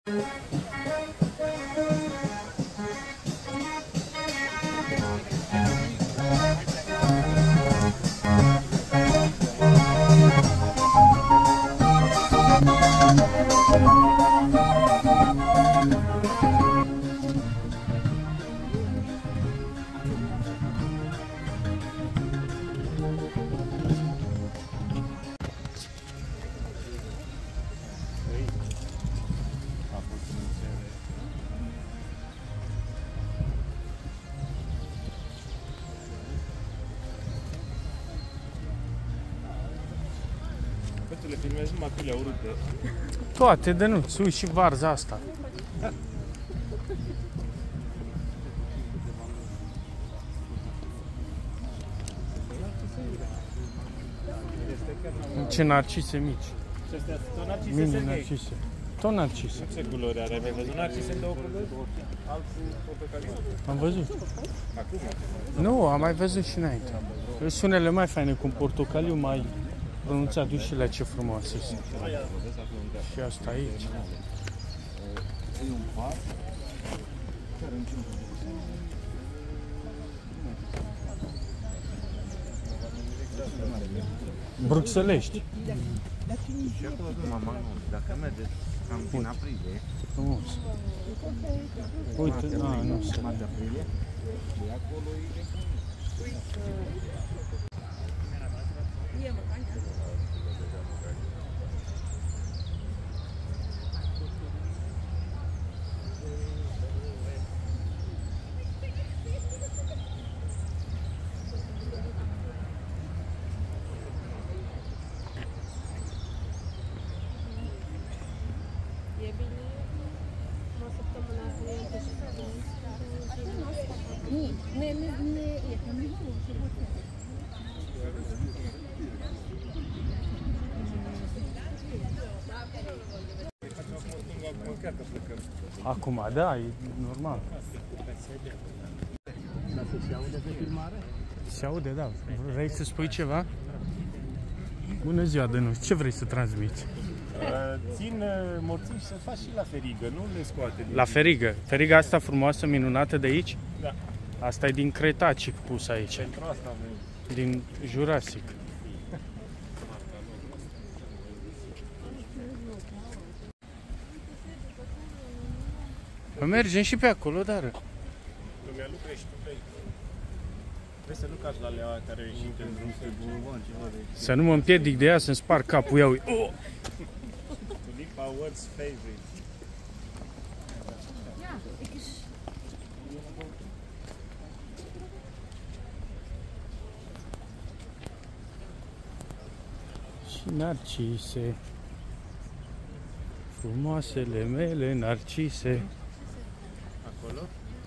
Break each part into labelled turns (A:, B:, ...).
A: Le filmezi numai câle urâte.
B: Toate, de nu, sui și varza asta. Ce narcise mici.
A: Și astea sunt narcise,
B: Mini
A: Serghei?
B: narcise. Tot narcise.
A: Ce culori are? Ai văzut narcise în două culori? Altul portocaliu.
B: Am văzut.
A: Acum?
B: Nu, am mai văzut și înainte. Sunt unele mai faine, cu un portocaliu mai pronunțat. Du și la ce frumoase sunt. Și asta aici. Bruxelești.
C: Dacă mergeți cam din aprilie,
B: Frumos. Uite, nu se.
C: de aprilie, de acolo e
B: Acum, da, e normal.
C: se aude pe filmare?
B: Se aude, da. Vrei să spui ceva? Bună ziua, Dănuț. Ce vrei să transmiți?
A: Țin morții și să faci și la ferigă, nu le scoate din...
B: La ferigă. Feriga asta frumoasă, minunată de aici?
A: Da.
B: Asta e din Cretacic pus aici.
A: Pentru asta avem.
B: Din Jurassic. Mergem și pe acolo, dar...
A: Lumea lucră și tu pleci. Vrei să nu cazi la leaua care e ieșit în drum spre Bulvan, ceva de...
B: Să nu mă împiedic de ea, să-mi sparg capul, ia uite. Oh!
A: Tulipa world's favorite.
B: Și narcise. Frumoasele mele narcise.
A: Acolo?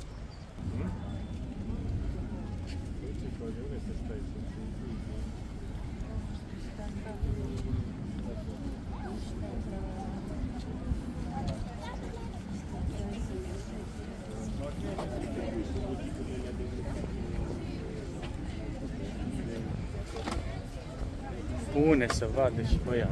B: Bune să vadă și băiatul.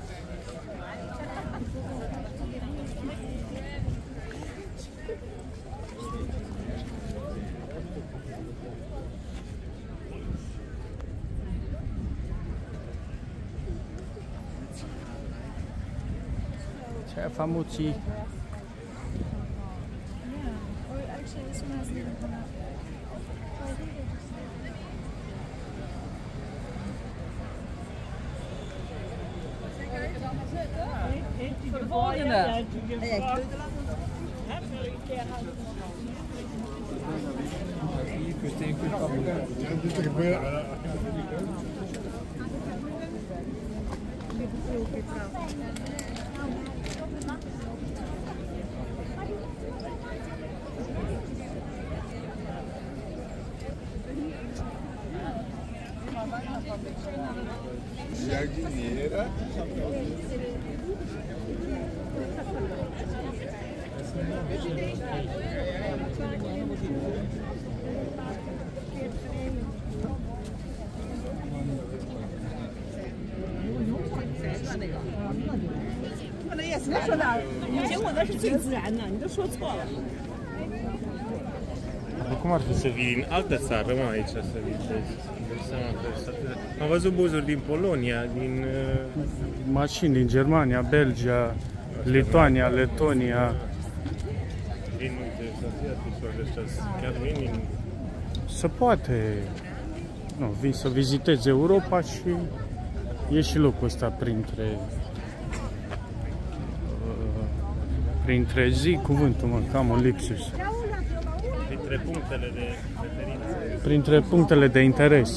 B: Ce famuții.
C: Jardineira.
D: 是说的，以前我那是最自然的，你都说错了。
A: Cum ar fi să vii din altă țară, mă, aici să vizitezi? Am văzut buzuri din Polonia, din...
B: Mașini din Germania, Belgia, Lituania, Letonia.
A: Vin, uite, să fie atușoare ăștia, chiar vin din...
B: Se poate. Nu, vin să vizitezi Europa și e și locul ăsta printre zi, cuvântul, mă, cam un lipsus.
A: Printre punctele de referință.
B: Printre punctele de interes.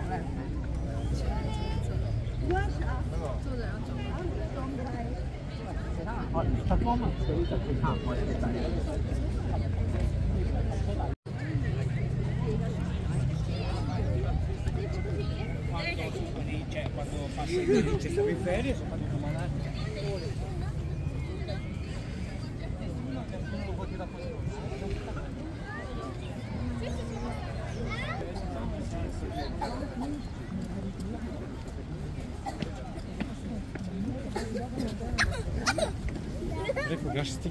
A: Refugasz z tym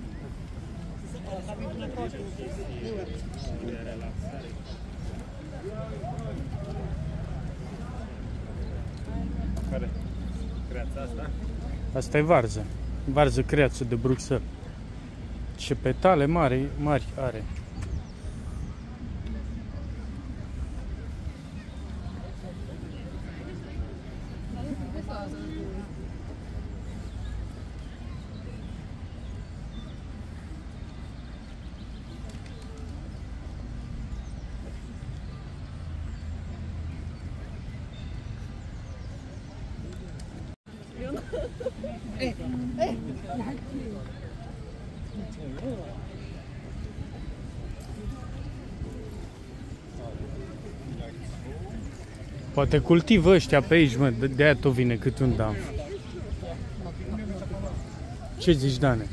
A: care? Creația asta?
B: Asta e varză. Varză creață de Bruxelles. Ce petale mari are. Poate cultivă ăștia pe aici, mă, de-aia tot vine cât un damp. Ce zici, Dane?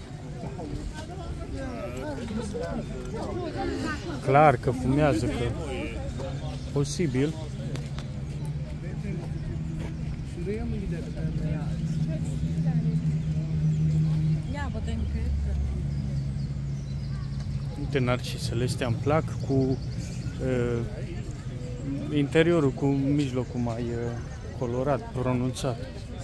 B: Clar că fumează, că... Posibil. Uite, narcisele astea îmi plac cu interiorul, cu mijlocul mai colorat, pronunțat.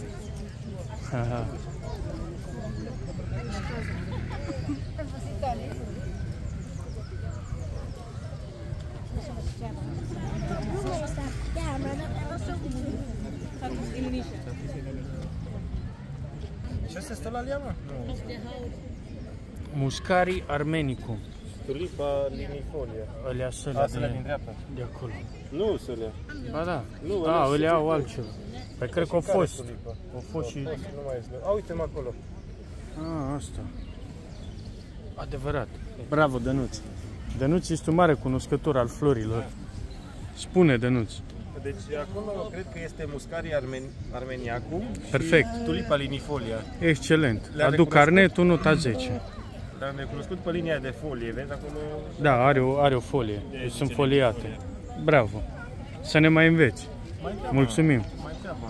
A: Și asta stă la liamă? Nu.
B: Muscarii armenicum.
A: Tulipa linifolia.
B: Alea săle
A: din dreapta.
B: de acolo.
A: Nu sălea.
B: Ba da.
A: Nu,
B: Alea au altceva. Păi cred că au fost. Au fost și...
A: Nu mai este. A, uite-mă acolo.
B: Asta. Adevărat. Bravo, Dănuț. Dănuț este un mare cunoscător al florilor. Spune, Dănuț.
A: Deci acolo cred că este Muscarii armeniacum.
B: Perfect.
A: Și Tulipa linifolia.
B: Excelent. Aduc carnetul, nota 10.
A: Dar am recunoscut pe linia de folie, vezi acolo?
B: Da, are o folie. Deci sunt foliate. Bravo. Să ne mai înveți. Mulțumim.
A: Mai treaba.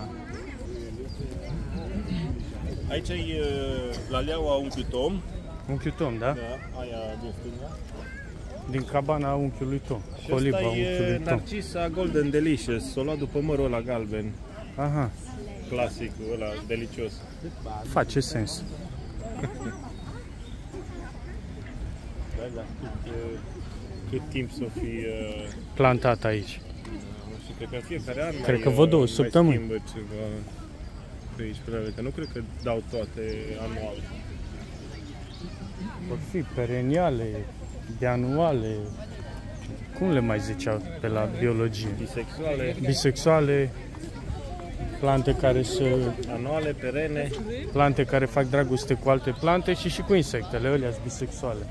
A: Aici e la leaua unchiul Tom.
B: Unchiul Tom, da?
A: Da, aia din stânga.
B: Din cabana unchiului Tom.
A: Și
B: Coliba
A: ăsta
B: unchiului
A: e
B: Tom.
A: Narcisa Golden Delicious. S-o luat după mărul ăla galben.
B: Aha.
A: Clasicul ăla, delicios.
B: Face sens.
A: Da, cât timp s-o fi
B: Plantat aici.
A: și cred că în fiecare an
B: Cred că vă 2 săptămâni.
A: schimbă ceva pe aici, că nu cred că dau toate anual.
B: Vor fi pereniale, bianuale, cum le mai ziceau pe la biologie?
A: Bisexuale,
B: Bisexuale, plante care
A: anuale, perene.
B: plante care fac dragoste cu alte plante și cu insectele, alea sunt bisexuale.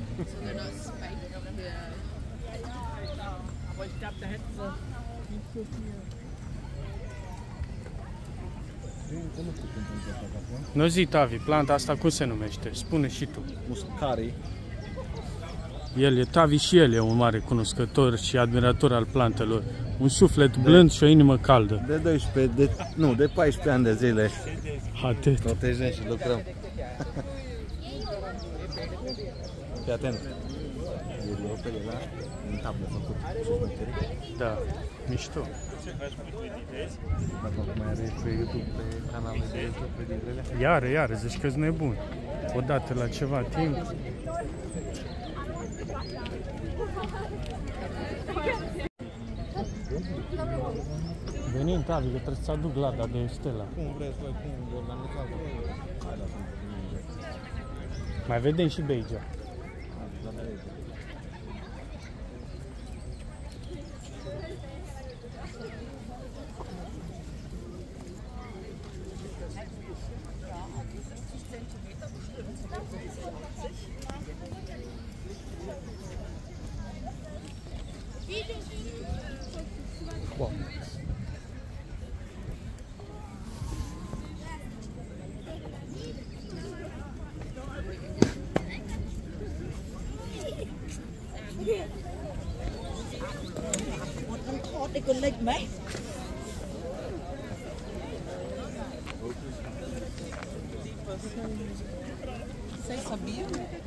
B: Nu zi, Tavi, planta asta cum se numește? Spune și tu.
C: Muscarii.
B: Tavi și el e un mare cunoscător și admirator al plantelor. Un suflet blând și o inimă caldă.
C: De 12, de 14 ani de zile
B: Atât.
C: protejăm și lucrăm. Fii atent. Eliopele ăla, în tablă făcut și șmecherii.
B: Da, mișto.
A: Ce faci cu editezi?
C: Dacă mai are pe YouTube, pe canalul de YouTube, pe dintre ele.
B: Iară, zici că-s nebun. Odată la ceva timp. Venind, Tavi, că trebuie să aduc lada de Stella.
C: Cum vreți voi, cum organizați?
B: Mai vedem și pe aici. Wow.
D: Đây con lịch mấy. Vocês sabiam?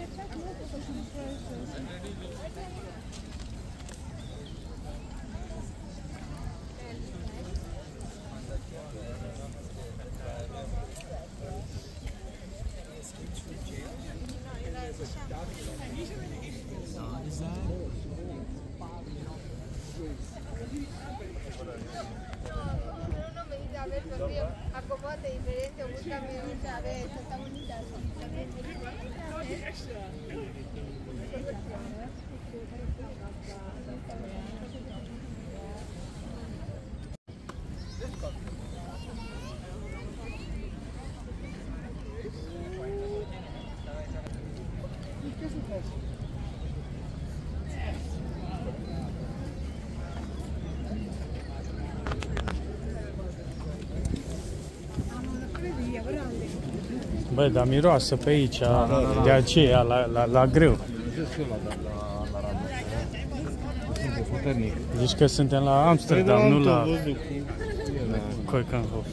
E: Acomódate diferente, búscame otra vez, está bonita.
B: Băi, dar miroasă pe aici, de aceea, la greu. Zici că suntem la Amsterdam, nu la Keukenhof.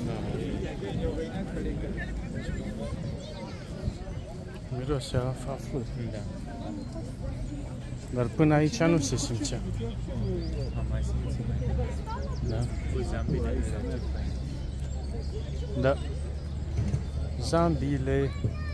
B: Miroase a flori. Dar până aici nu se simțea.
C: Am mai simțit.
B: Da.
C: Uzeam bine.
B: Da. Zambile.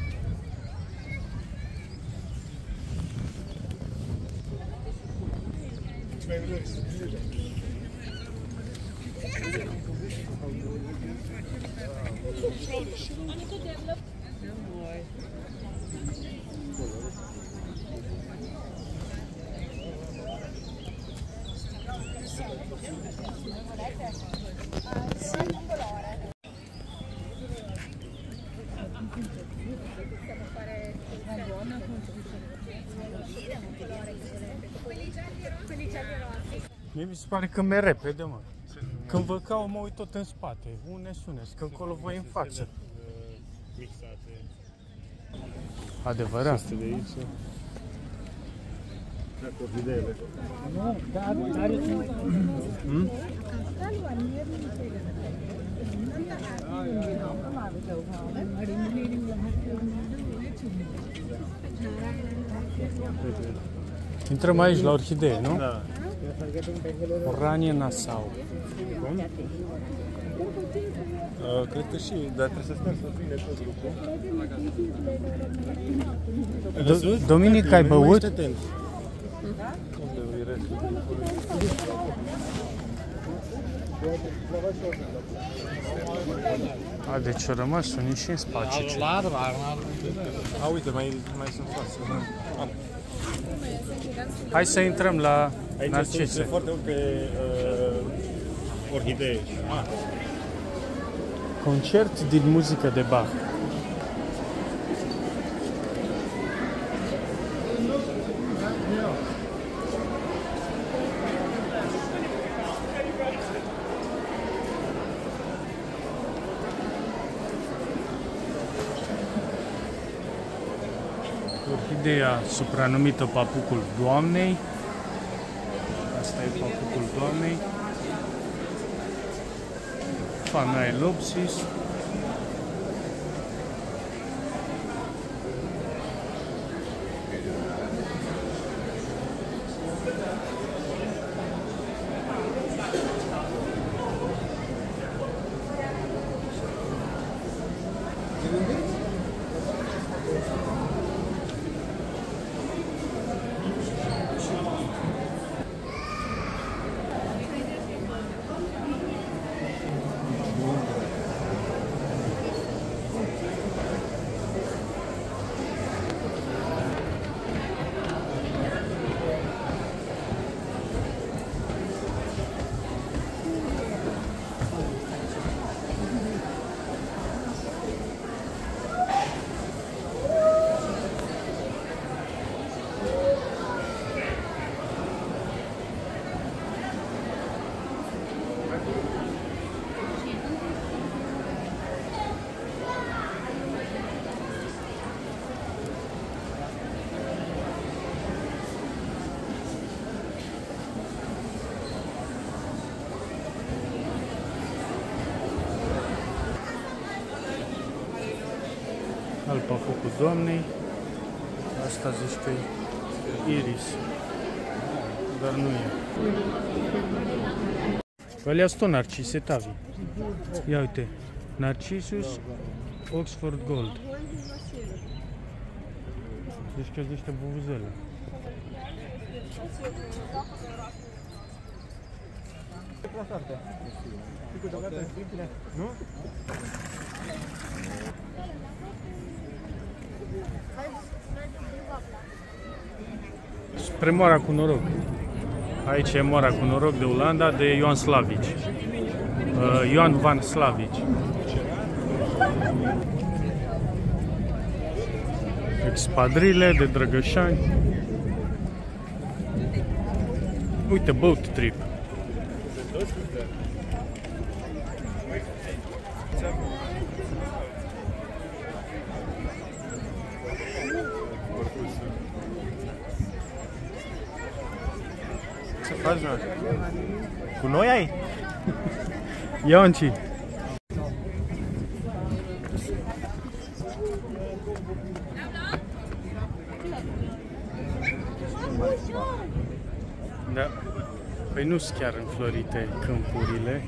B: Mie mi se pare că merg repede, mă. Când vă caut, mă uit tot în spate. Unde suneți? Că încolo voi în față.
A: Mixate.
B: Adevărat.
A: De aici. Cu orhidele.
B: Intrăm aici la orhidee, nu?
A: Da.
B: Oranie Nassau.
A: Cum? Cred că și, dar trebuie să sper să prinde tot grupul.
B: Dominic, ai băut?
A: Unde e restul?
B: A, deci au rămas unii și în spațiu.
A: A, uite, mai sunt față.
B: Hai să intrăm la
A: Aici
B: Narcise.
A: sunt foarte mult pe orhidee.
B: Concert din muzică de Bach. Orhideea supranumită Papucul Doamnei. Asta e Papucul Doamnei. Phanaelopsis. doamnei. Asta zici că e iris. Dar nu e. Alea sunt tot narcise tavi. Ia uite. Narcissus Oxford Gold. Deci că sunt niște buvuzele. Nu? Spre Moara cu noroc. Aici e Moara cu noroc de Olanda, de Ioan Slavici. Ioan Van Slavici. Espadrile de Drăgășani. Uite, boat trip. Ce faci, mă?
C: Cu noi ai?
B: Ionci. Da. Păi nu sunt chiar înflorite câmpurile.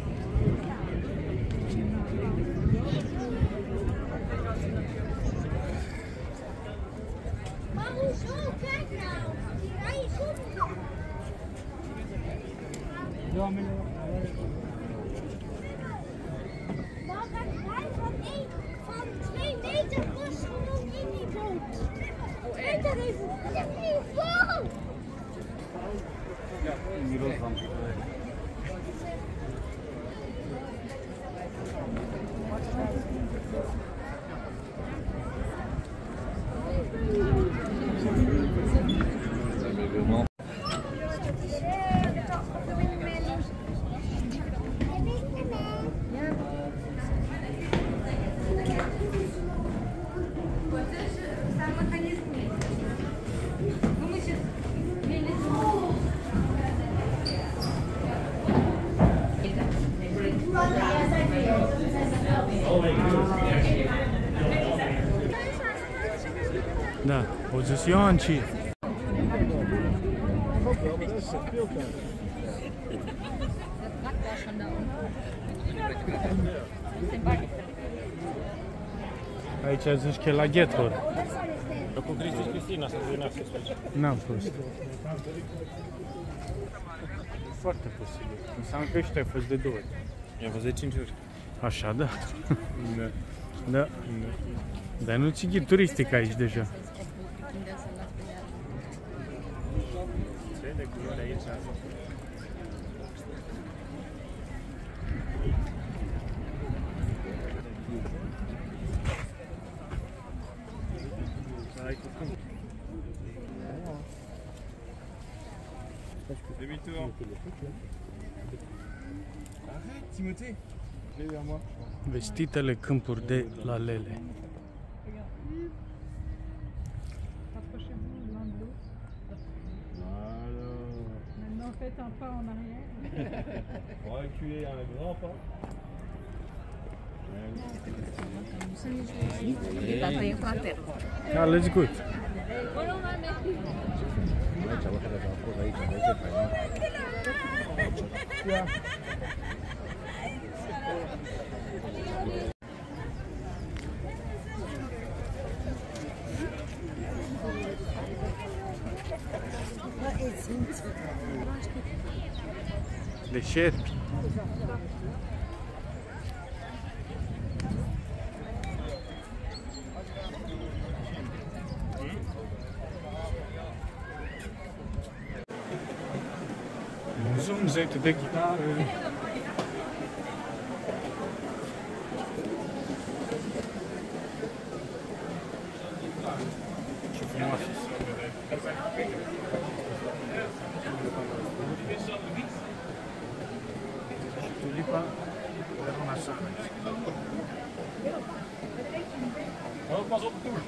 B: Da, o zis Ionci. Aici zici că e la Ghettor.
A: Eu cu Cristi și Cristina să vină să faci.
B: N-am fost. Foarte posibil. Înseamnă că și tu ai fost de 2 ori.
A: I-am fost de 5 ori.
B: Așa, da.
A: Da.
B: Da. Dar nu ți ghid turistic aici deja.
A: Ce de culori aici? Demi-tour. Arrête, Timothée. Je l'ai eu à moi.
B: Vestitele câmpuri de la Lele.
F: Rapprochez-vous l'un de l'autre.
A: Voilà.
F: Maintenant, faites un pas en arrière.
A: On va reculer un grand pas.
B: Yeah, let's go. De șerpi. Zumzete de chitară. Ce frumoasă și tulipa de una sana.
A: Pas op toe.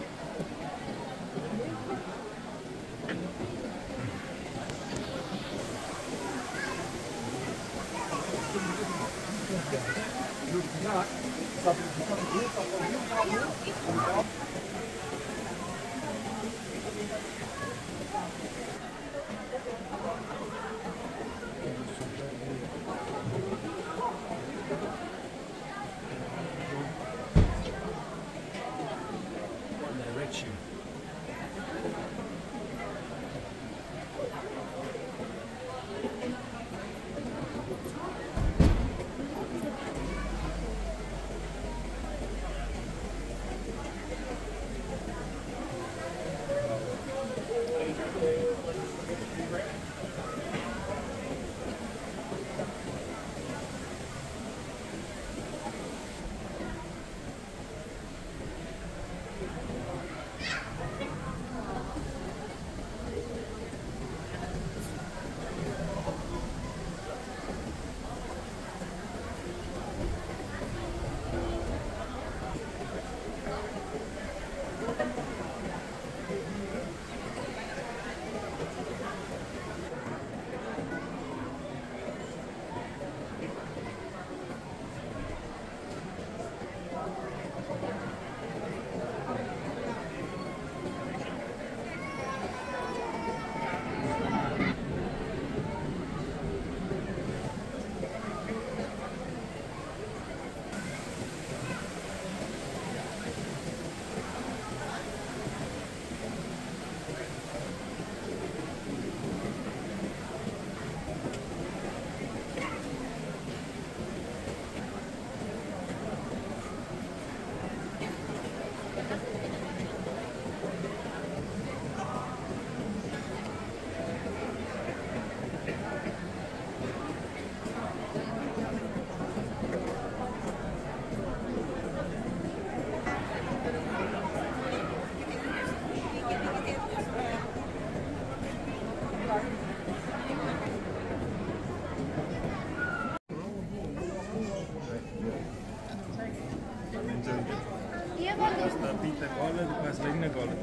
A: după aia slănină goală,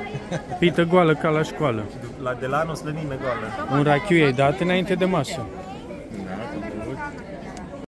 B: Pită goală ca la școală.
A: La Delano slănime goală.
B: Un rachiu i-ai dat înainte de masă.